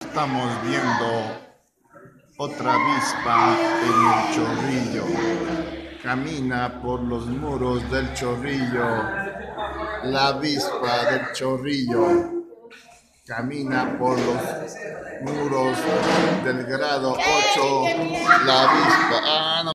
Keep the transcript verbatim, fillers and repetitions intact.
estamos viendo otra avispa en el Chorrillo. Camina por los muros del Chorrillo. La avispa del Chorrillo camina por los muros del grado ocho. La avispa. Ah, no.